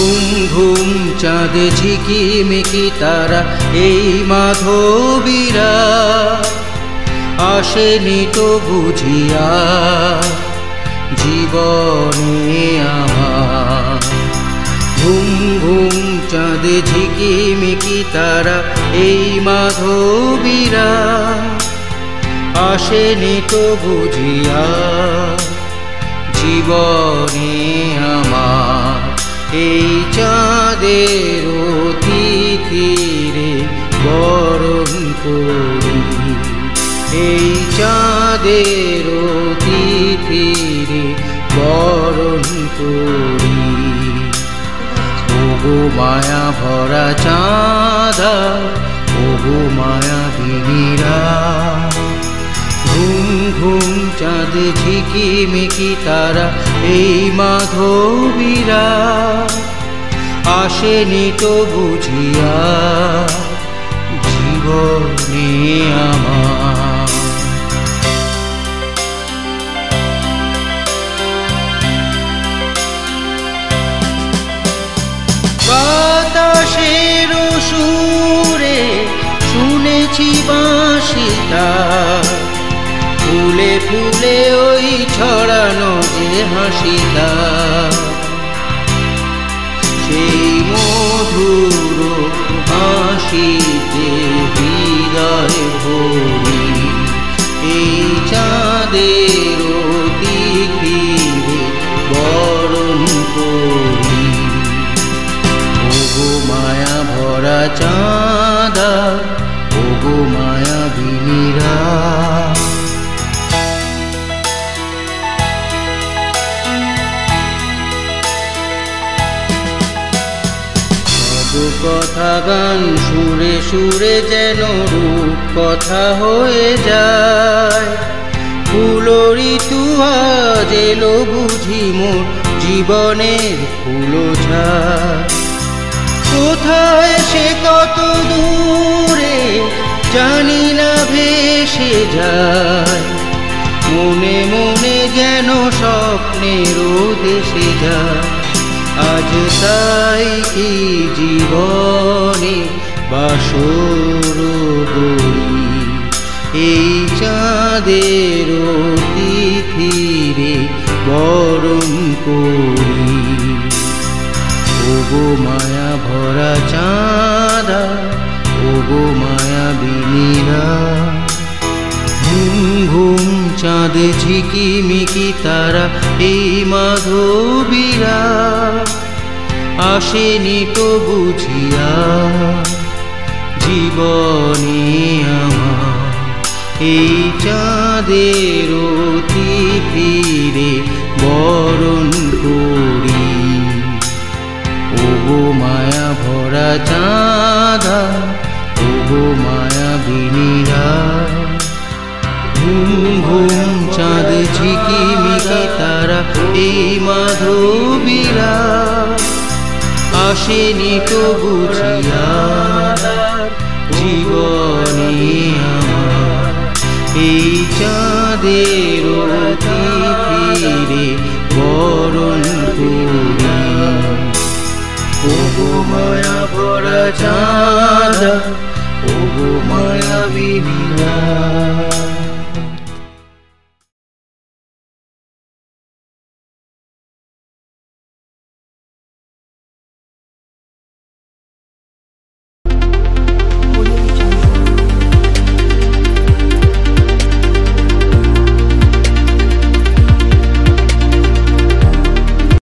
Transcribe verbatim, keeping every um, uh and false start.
ঘুম ঘুম চাঁদ ঝিকিমিকি তারা এই মাধবীরা আসেনি তো বুঝিয়া জীবনে আমার। ঘুম ঘুম চাঁদ ঝিকিমিকি তারা এই মাধবীরা আসেনি তো বুঝিয়া জীবনে আমার। এই চাঁদের অতিথিরে বরণ করি, এই চাঁদের অতিথিরে বরণ করি। ওগো মায়া ভরা চাঁদা, ওগো মায়া বিনিরা, ঘুম ঘুম চাঁদ ঝিকিমিকি তারা এই মাধবীরা আসেনি তো বুঝিয়া জীবনে আমার। বাতাসের সুরে শুনেছি বাঁশিটা, ফুলে ফুলে ওই ছড়ানো যে হাসিটা, সেই মধুর হাসিতে হৃদয় ভরি। এই চাঁদের অতিথিরে বরণ করি। ওগো মায়া ভরা চাঁদা, ওগো মায়া বিনিরা, কথা গান সুরে সুরে যেন রূপ কথা হয়ে যায়। ফুল ঋতু আজ এলো বুঝি মোর জীবনের ফুলো ঝাড়। কোথায় সে কত দূরে জানি না ভেসে যায়, মনে মনে যেন স্বপ্নের দেশে যায়। আজ তাই কি জীবনে বাসর বই, এই চাঁদের অতিথিরে বরণ করি। ওগো মায়া ভরা চাঁদা, ওগো মায়া বিনিরা, ঘুম ঘুম চাঁদ ঝিকিমিকি তারা এই মাধবীরা আসেনি তো বুঝিয়া জীবনে আমার। এই চাঁদের অতিথিরে বরণ করি। ওগো মায়া ভরা চাঁদা, ওগো মায়া বিনিরা, ঘুম ঘুম চাঁদ ঝিকিমিকি তারা এই মাধবীরা আসেনি তো বুঝিয়া জীবনে আমার। এই চাঁদের অতিথিরে বরণ করি। ওগো মায়া ভরা চাঁদা, ওগো মায়া বিনিরা।